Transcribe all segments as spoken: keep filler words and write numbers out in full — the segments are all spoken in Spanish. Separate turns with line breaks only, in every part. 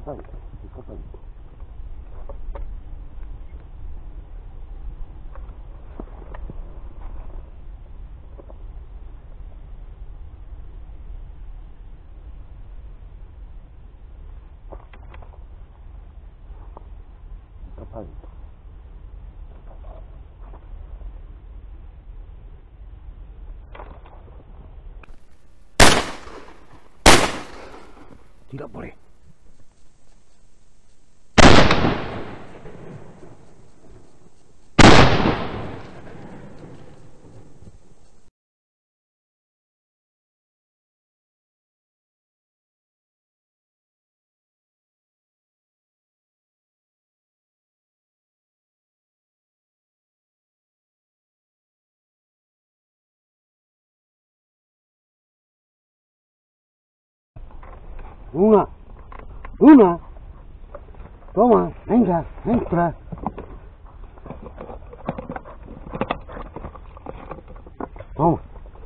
Escapadito, escapadito. Escapadito. Tira por ahí. Una, una, toma, venga, entra. Toma.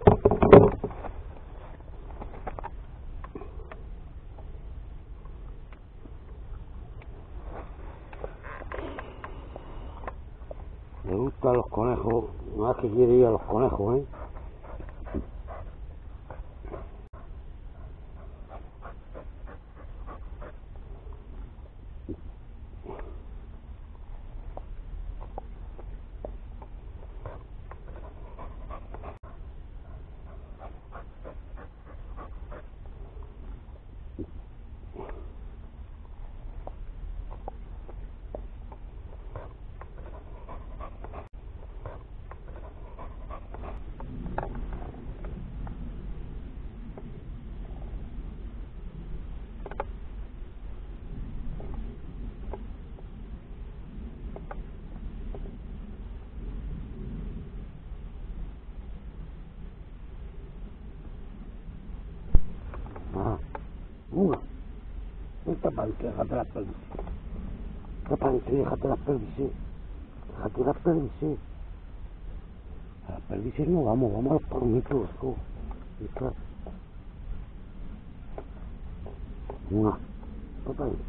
Me gustan los conejos, más que quiere ir a los conejos, ¿eh? Ah, una. Esta parte, déjate las pelvis. Esta parte, déjate las pelvis. Déjate las pelvis. A las pelvis no vamos, vamos a los palomitos. Oh. Una. Esta parte.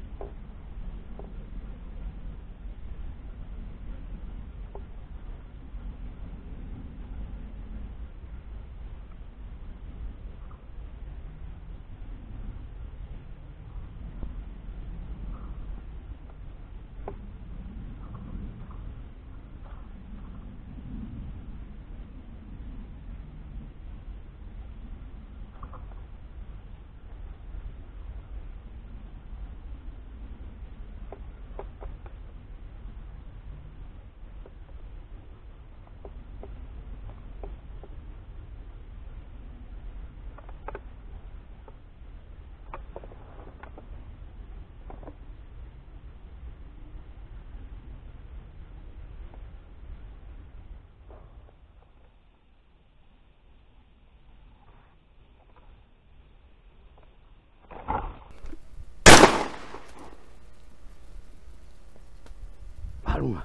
Una.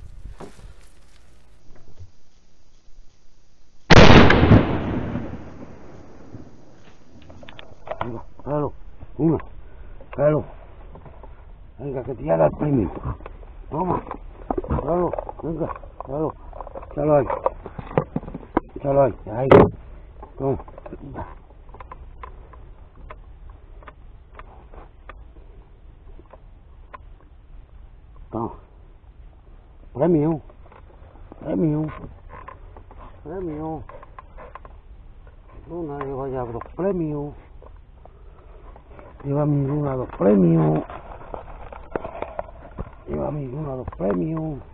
Venga, claro, una, claro. Venga, que tira el premio. Toma, claro, venga, claro. Échalo ahí. Échalo ahí, ahí. Toma. Toma. Premio, premio, premio. Luna lleva ya dos premios. Lleva mi Luna dos premios. Lleva mi Luna dos premios.